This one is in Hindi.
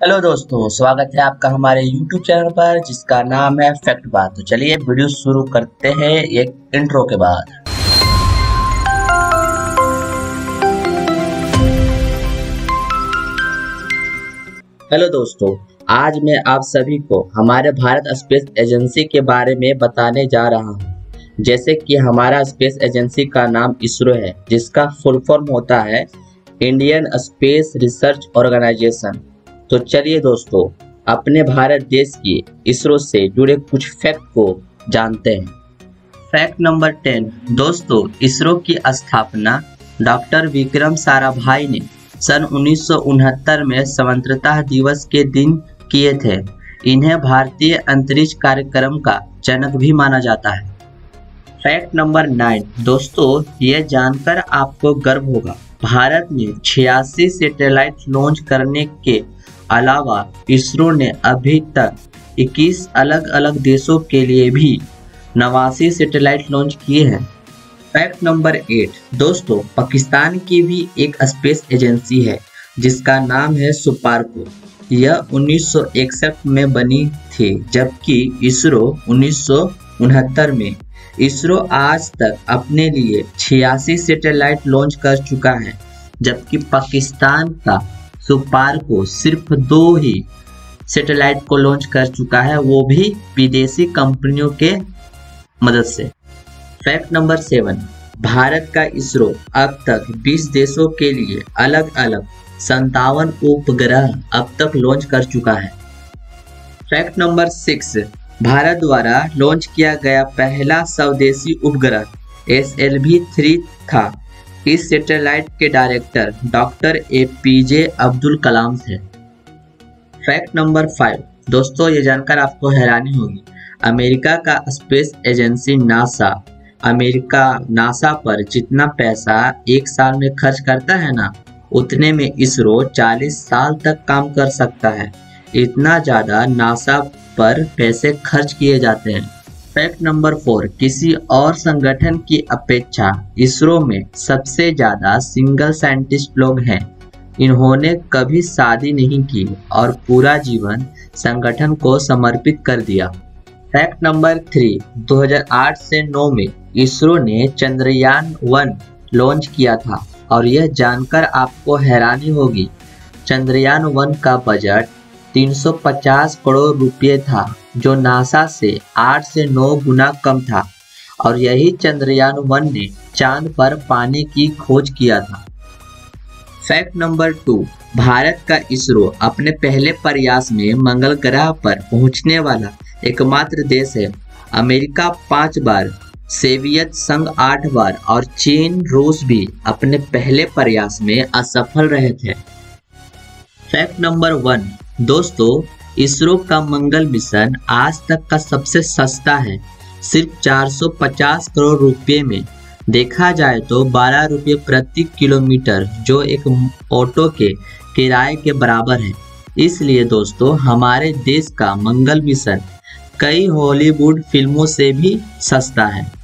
हेलो दोस्तों, स्वागत है आपका हमारे YouTube चैनल पर जिसका नाम है फैक्ट बात। तो चलिए वीडियो शुरू करते हैं एक इंट्रो के बाद। हेलो दोस्तों, आज मैं आप सभी को हमारे भारत स्पेस एजेंसी के बारे में बताने जा रहा हूं। जैसे कि हमारा स्पेस एजेंसी का नाम इसरो है, जिसका फुल फॉर्म होता है इंडियन स्पेस रिसर्च ऑर्गेनाइजेशन। तो चलिए दोस्तों, अपने भारत देश की इसरो से जुड़े कुछ फैक्ट को जानते हैं। फैक्ट नंबर 10 दोस्तों, इसरो की स्थापना डॉक्टर विक्रम साराभाई ने सन 1969 में स्वतंत्रता दिवस के दिन किए थे। इन्हें भारतीय अंतरिक्ष कार्यक्रम का जनक भी माना जाता है। फैक्ट नंबर 9 दोस्तों, यह जानकर आपको गर्व होगा, भारत ने 86 सैटेलाइट लॉन्च करने के अलावा इसरो ने अभी तक 21 अलग अलग देशों के लिए भी 89 सैटेलाइट लॉन्च किए हैं। फैक्ट नंबर 8 दोस्तों, पाकिस्तान की भी एक स्पेस एजेंसी है जिसका नाम है सुपार्को। यह 1961 में बनी थी, जबकि इसरो 1969 में। इसरो आज तक अपने लिए 86 सैटेलाइट लॉन्च कर चुका है, जबकि पाकिस्तान का सुपार्को सिर्फ 2 ही सैटेलाइट को लॉन्च कर चुका है, वो भी विदेशी कंपनियों के मदद से। फैक्ट नंबर 7 भारत का इसरो अब तक 20 देशों के लिए अलग अलग 57 उपग्रह अब तक लॉन्च कर चुका है। फैक्ट नंबर 6 भारत द्वारा लॉन्च किया गया पहला स्वदेशी उपग्रह SLV-3 था। इस सैटेलाइट के director doctor APJ Abdul Kalam थे। फैक्ट नंबर 5 दोस्तों, ये जानकर आपको हैरानी होगी, अमेरिका का स्पेस एजेंसी नासा पर जितना पैसा एक साल में खर्च करता है ना, उतने में इसरो 40 साल तक काम कर सकता है। इतना ज़्यादा नासा पर पैसे खर्च किए जाते हैं। फैक्ट नंबर 4 किसी और संगठन की अपेक्षा इसरो में सबसे ज़्यादा सिंगल साइंटिस्ट लोग हैं। इन्होंने कभी शादी नहीं की और पूरा जीवन संगठन को समर्पित कर दिया। फैक्ट नंबर 3 2008 से 9 में इसरो ने चंद्रयान 1 लॉन्च किया था, और यह जानकर आपको हैरानी होगी, चंद्रयान 1 का बजट 350 करोड़ रुपये था, जो नासा से 8 से 9 गुना कम था, और यही चंद्रयान 1 ने चांद पर पानी की खोज किया था। फैक्ट नंबर 2 भारत का इसरो अपने पहले प्रयास में मंगल ग्रह पर पहुंचने वाला एकमात्र देश है। अमेरिका 5 बार, सोवियत संघ 8 बार और चीन रूस भी अपने पहले प्रयास में असफल रहे थे। फैक्ट नंबर 1 दोस्तों, इसरो का मंगल मिशन आज तक का सबसे सस्ता है, सिर्फ 450 करोड़ रुपये में। देखा जाए तो 12 रुपये प्रति किलोमीटर, जो एक ऑटो के किराए के बराबर है। इसलिए दोस्तों, हमारे देश का मंगल मिशन कई हॉलीवुड फिल्मों से भी सस्ता है।